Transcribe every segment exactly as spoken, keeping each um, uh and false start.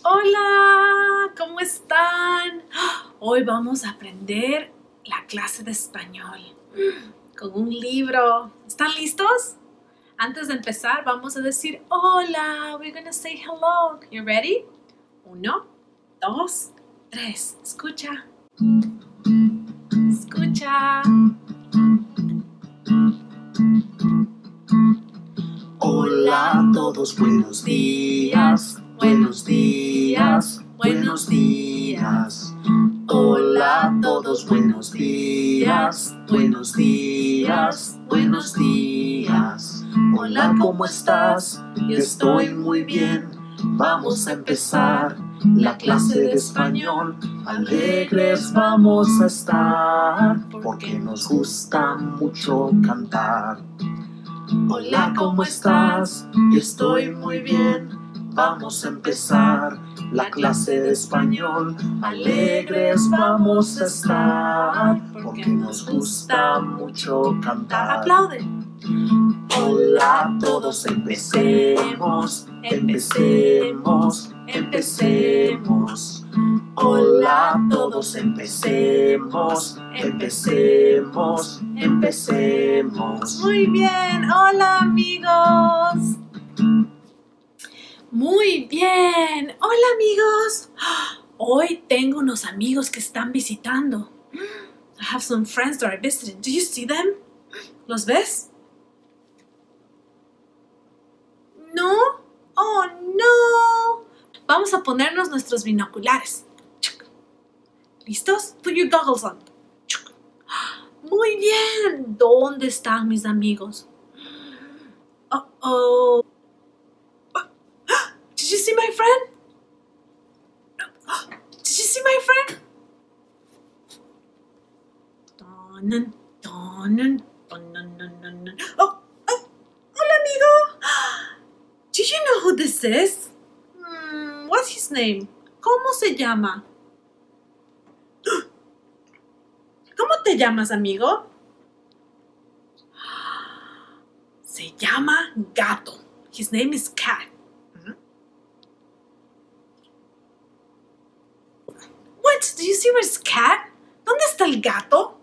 Hola, ¿cómo están? Hoy vamos a aprender la clase de español con un libro. ¿Están listos? Antes de empezar, vamos a decir hola. We're gonna say hello. You ready? Uno, dos, tres. Escucha. Escucha. Hola a todos, buenos días, buenos días, buenos días. Hola a todos, buenos días, buenos días, buenos días. Hola, ¿cómo estás? Yo estoy muy bien. Vamos a empezar la clase de español. Alegres vamos a estar, porque nos gusta mucho cantar. Hola, ¿cómo estás? Yo estoy muy bien. Vamos a empezar la clase de español. Alegres vamos a estar, porque nos gusta mucho cantar. Aplaude. Hola a todos, empecemos, empecemos, empecemos. Hola a todos, empecemos, empecemos, empecemos. Muy bien. Hola, amigos. Muy bien. Hola, amigos. Hoy tengo unos amigos que están visitando. I have some friends that are visiting. Do you see them? ¿Los ves? ¿No? Oh, no. Vamos a ponernos nuestros binoculares. ¿Listos? Put your goggles on. Muy bien. ¿Dónde están mis amigos? Uh oh. Did you see my friend? Did you see my friend? Dun, dun, dun, dun, dun, dun, dun. Oh, oh, hola, amigo. Do you know who this is? Hmm, what's his name? ¿Cómo se llama? ¿Cómo te llamas, amigo? Se llama Gato. His name is Cat. What? Do you see where's Cat? ¿Dónde está el gato?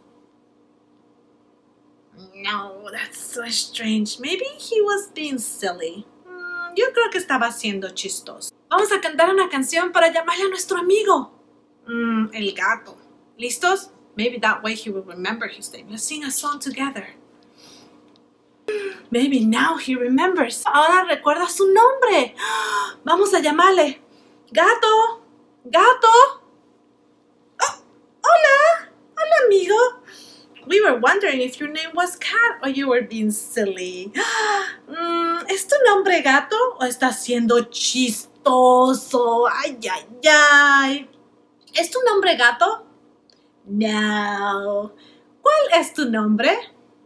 No, that's so strange. Maybe he was being silly. Mm, yo creo que estaba siendo chistoso. Vamos a cantar una canción para llamarle a nuestro amigo. Mm, el gato. ¿Listos? Maybe that way he will remember his name. Let's sing a song together. Maybe now he remembers. Ahora recuerda su nombre. Vamos a llamarle. Gato. Gato. Oh, hola. Hola, amigo. We were wondering if your name was Cat or you were being silly. Mm, ¿Es tu nombre Gato o estás siendo chistoso? Ay, ay, ay. ¿Es tu nombre Gato? No. ¿Cuál es tu nombre?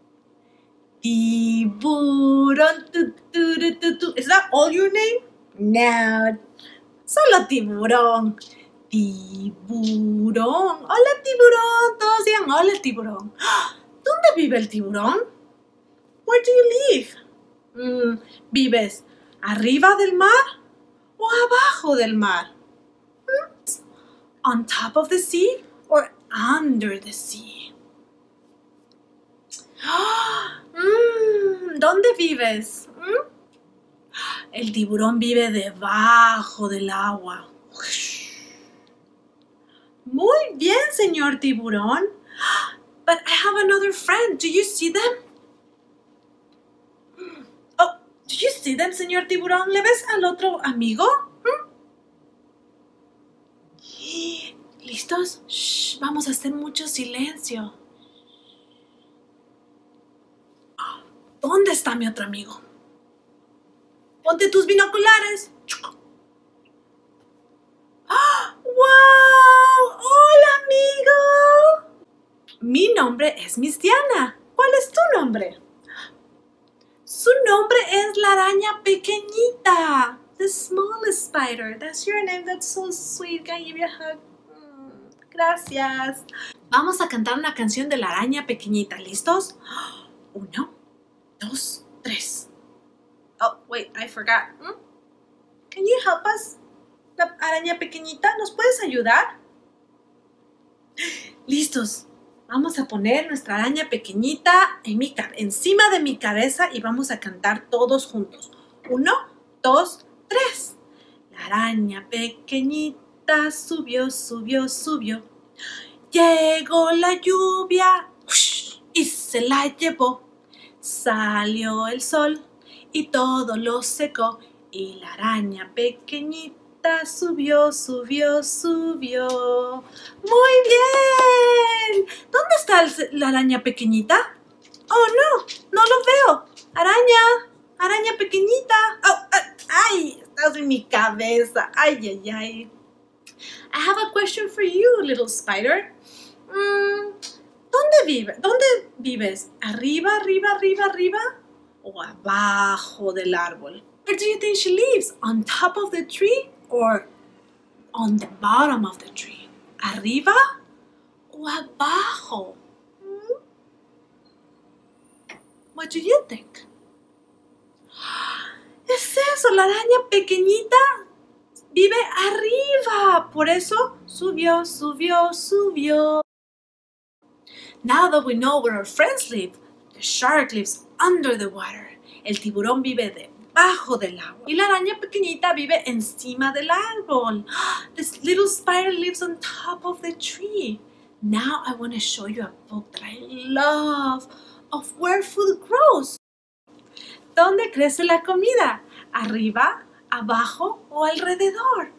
Tiburón. Tu, tu, tu, tu, tu. Is that all your name? No. Solo Tiburón. Tiburón. Hola, Tiburón. Todos digan hola, Tiburón. ¿Dónde vive el tiburón? Where do you live? Mm, ¿Vives arriba del mar o abajo del mar? Mm, on top of the sea or under the sea? Mm, ¿Dónde vives? Mm? El tiburón vive debajo del agua. Muy bien, señor tiburón. But I have another friend. Do you see them? Oh, do you see them, señor tiburón? ¿Le ves al otro amigo? ¿Mm? ¿Listos? Shh, vamos a hacer mucho silencio. ¿Dónde está mi otro amigo? Ponte tus binoculares. ¡Wow! ¡Hola, amigo! Mi nombre es Miss Diana. ¿Cuál es tu nombre? Su nombre es la araña pequeñita. The smallest spider. That's your name. That's so sweet. Can I give you a hug? Mm, gracias. Vamos a cantar una canción de la araña pequeñita. ¿Listos? Uno, dos, tres. Oh, wait, I forgot. Hmm? Can you help us? la araña pequeñita? ¿Nos puedes ayudar? Listos. Vamos a poner nuestra araña pequeñita en mi, encima de mi cabeza y vamos a cantar todos juntos. Uno, dos, tres. La araña pequeñita subió, subió, subió. Llegó la lluvia y se la llevó. Salió el sol y todo lo secó. Y la araña pequeñita subió, subió, subió. ¡Muy bien! ¿Dónde está el, la araña pequeñita? ¡Oh, no! ¡No lo veo! ¡Araña! ¡Araña pequeñita! Oh, ¡ay! Estás en mi cabeza. ¡Ay, ay, ay! I have a question for you, little spider. Mm, ¿Dónde vive? ¿Dónde vives? ¿Arriba, arriba, arriba, arriba? ¿O abajo del árbol? Where do you think she lives? ¿On top of the tree or on the bottom of the tree? ¿Arriba o abajo? Hmm? What do you think? Es eso, la araña pequeñita vive arriba. Por eso subió, subió, subió. Now that we know where our friends live, the shark lives under the water. El tiburón vive debajo del agua. Y la araña pequeñita vive encima del árbol. This little spider lives on top of the tree. Now I want to show you a book that I love of where food grows. ¿Dónde crece la comida? ¿Arriba, abajo o alrededor?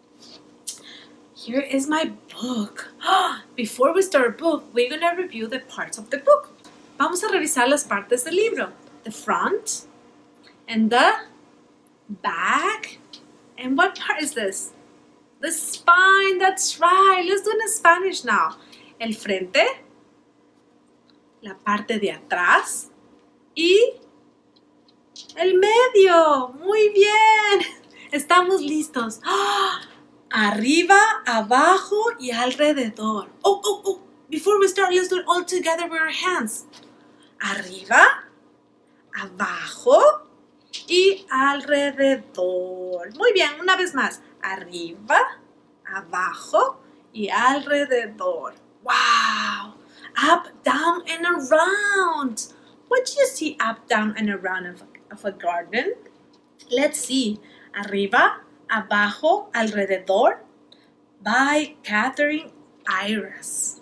Here is my book. Before we start a book, we're going to review the parts of the book. Vamos a revisar las partes del libro. The front and the back. And what part is this? The spine. That's right. Let's do it in Spanish now. El frente, la parte de atrás y el medio. Muy bien. Estamos listos. Arriba, abajo y alrededor. Oh, oh, oh. Before we start, let's do it all together with our hands. Arriba, abajo y alrededor. Muy bien, una vez más. Arriba, abajo y alrededor. Wow. Up, down, and around. What do you see up, down, and around of, of a garden? Let's see. Arriba, abajo, alrededor. By Catherine Iris.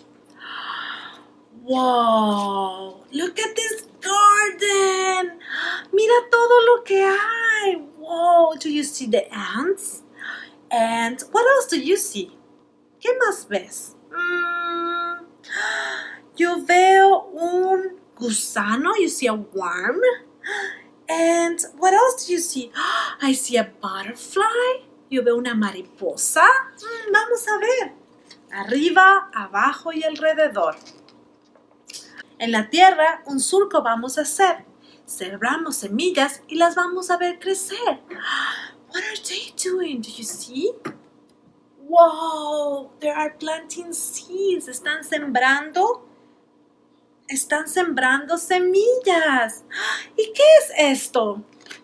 Wow. Look at this garden. Mira todo lo que hay. Wow. Do you see the ants? And what else do you see? ¿Qué más ves? Mm, yo veo un gusano. You see a worm. And what else do you see? I see a butterfly. Yo veo una mariposa. Mm, vamos a ver. Arriba, abajo y alrededor. En la tierra, un surco vamos a hacer. Sembramos semillas y las vamos a ver crecer. What are they doing? Do you see? Wow, they are planting seeds. Están sembrando. Están sembrando semillas. ¿Y qué es esto?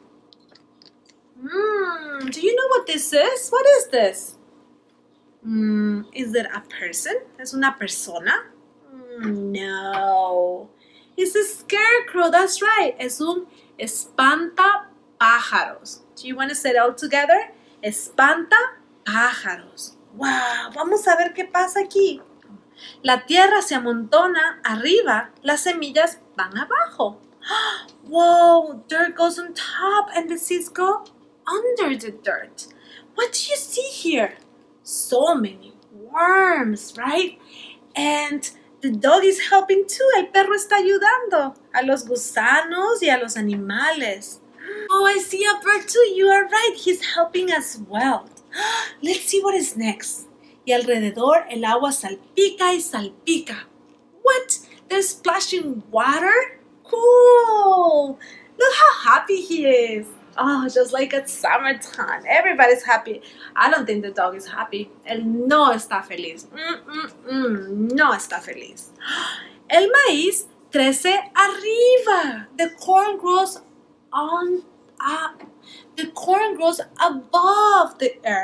Mm, do you know what this is? What is this? Mm, is it a person? ¿Es una persona? Mm, no. It's a scarecrow. That's right. Es un espantapájaros. Do you want to say it all together? Espantapájaros. Wow. Vamos a ver qué pasa aquí. La tierra se amontona arriba, las semillas van abajo. Whoa, dirt goes on top and the seeds go under the dirt. What do you see here? So many worms, right? And the dog is helping too. El perro está ayudando a los gusanos y a los animales. Oh, I see a bird too. You are right. He's helping as well. Let's see what is next. Y alrededor el agua salpica y salpica. What? They're splashing water? Cool! Look how happy he is. Oh, just like at summertime. Everybody's happy. I don't think the dog is happy. Él no está feliz. Mm, mm, mm, no está feliz. El maíz crece arriba. The corn grows on uh, the corn grows above the earth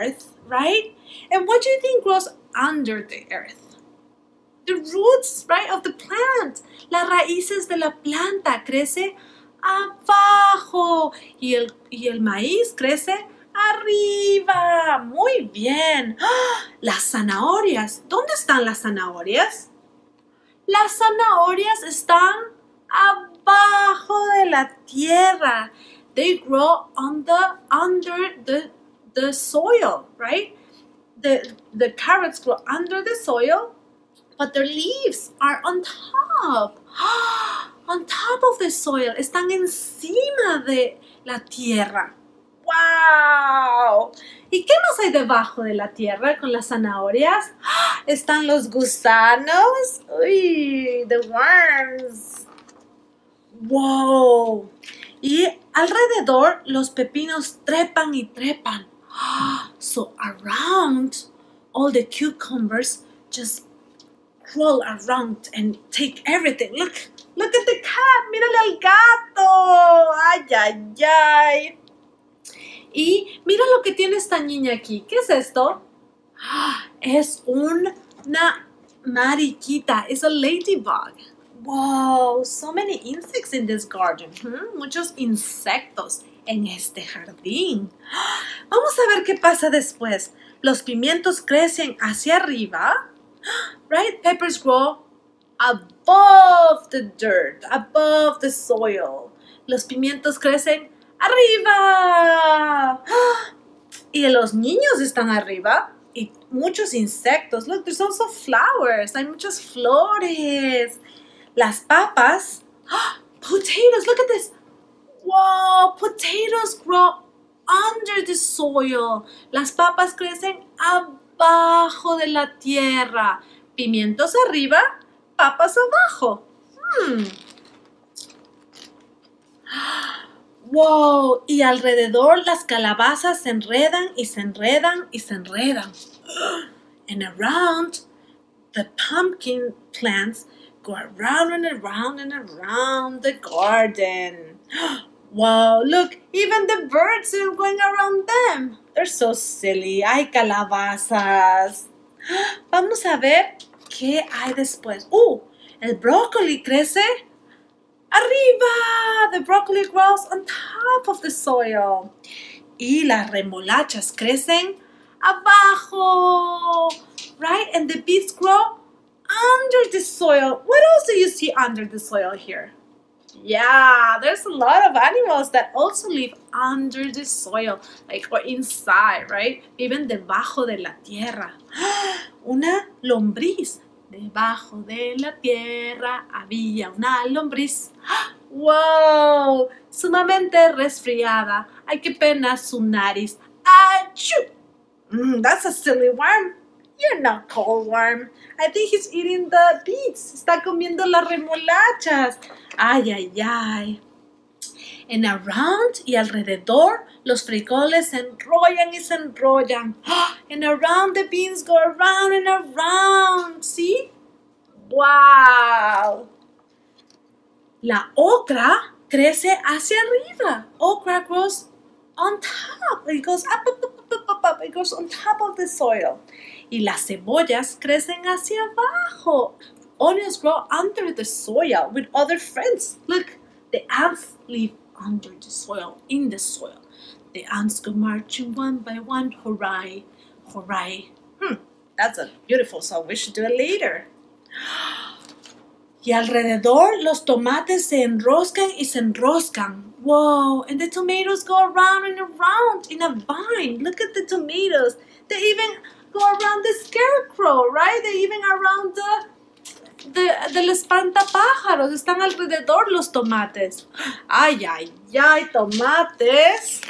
right? And what do you think grows under the earth? The roots, right, of the plant. Las raíces de la planta crece abajo y el, y el maíz crece arriba. Muy bien. ¡Ah! Las zanahorias. ¿Dónde están las zanahorias? Las zanahorias están abajo de la tierra. They grow on the, under the, the soil, right? The, the carrots grow under the soil, but their leaves are on top. On top of the soil. Están encima de la tierra. ¡Wow! ¿Y qué más hay debajo de la tierra con las zanahorias? Están los gusanos. Uy, the worms. ¡Wow! Y alrededor los pepinos trepan y trepan. So around, all the cucumbers just crawl around and take everything. Look, look at the cat. Mírale al gato. Ay, ay, ay. Y mira lo que tiene esta niña aquí. ¿Qué es esto? Es una mariquita. It's a ladybug. Wow, so many insects in this garden. Hmm? Muchos insectos en este jardín. Vamos a ver qué pasa después. Los pimientos crecen hacia arriba. Right? Peppers grow above the dirt, above the soil. Los pimientos crecen arriba. Y los niños están arriba. Y muchos insectos. Look, there's also flowers. Hay muchas flores. Las papas. Potatoes, look at this. Wow, potatoes grow under the soil. Las papas crecen abajo de la tierra. Pimientos arriba, papas abajo. Hmm. Wow, y alrededor las calabazas se enredan y se enredan y se enredan. And around, the pumpkin plants go around and around and around the garden. Wow, look, even the birds are going around them. They're so silly. Ay, calabazas. Vamos a ver qué hay después. Uh, el brócoli crece arriba. The broccoli grows on top of the soil. Y las remolachas crecen abajo. Right? And the beets grow under the soil. What else do you see under the soil here? Yeah, there's a lot of animals that also live under the soil, like or inside, right? Viven debajo de la tierra. Una lombriz. Debajo de la tierra había una lombriz. Wow, sumamente resfriada. Ay, qué pena su nariz. ¡Achú! Mm, that's a silly worm. You're not cold worm. I think he's eating the beets. Está comiendo las remolachas. Ay, ay, ay. And around y alrededor, los frijoles se enrollan y se enrollan. And around the beans go around and around. ¿Sí? ¡Wow! La okra crece hacia arriba. Okra grows on top. It goes up, up, up, up, up, up. It goes on top of the soil. Y las cebollas crecen hacia abajo. Onions grow under the soil with other friends. Look, the ants live under the soil, in the soil. The ants go marching one by one. Hooray, hooray. Hmm, that's a beautiful song. We should do it later. Y alrededor los tomates se enroscan y se enroscan. Whoa, and the tomatoes go around and around in a vine. Look at the tomatoes. They even go around the scarecrow, right? They even around the, the, del espantapájaros. Están alrededor los tomates. Ay, ay, ay, tomates.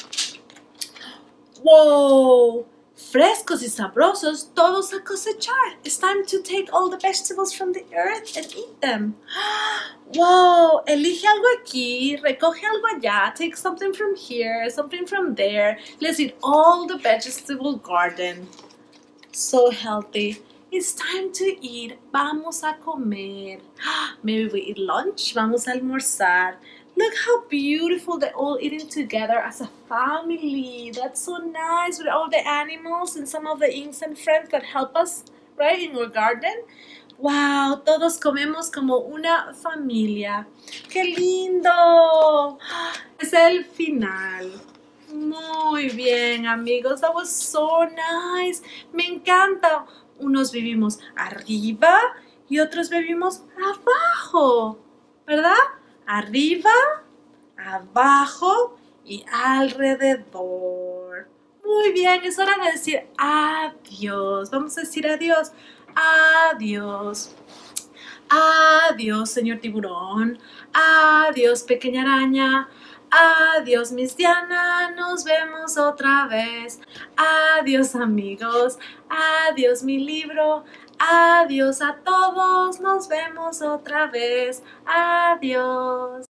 Wow. Frescos y sabrosos, todos a cosechar. It's time to take all the vegetables from the earth and eat them. Wow, elige algo aquí, recoge algo allá, take something from here, something from there. Let's eat all the vegetable garden. So healthy. It's time to eat. Vamos a comer. Maybe we eat lunch. Vamos a almorzar. Look how beautiful they're all eating together as a family. That's so nice with all the animals and some of the insect friends that help us, right, in our garden. Wow, todos comemos como una familia. ¡Qué lindo! Es el final. Muy bien, amigos. That was so nice. Me encanta. Unos vivimos arriba y otros vivimos abajo, ¿verdad? Arriba, abajo y alrededor. Muy bien, es hora de decir adiós. Vamos a decir adiós. Adiós. Adiós, señor tiburón. Adiós, pequeña araña. Adiós, Miss Diana. Nos vemos otra vez. Adiós, amigos. Adiós, mi libro. Adiós a todos. Nos vemos otra vez. Adiós.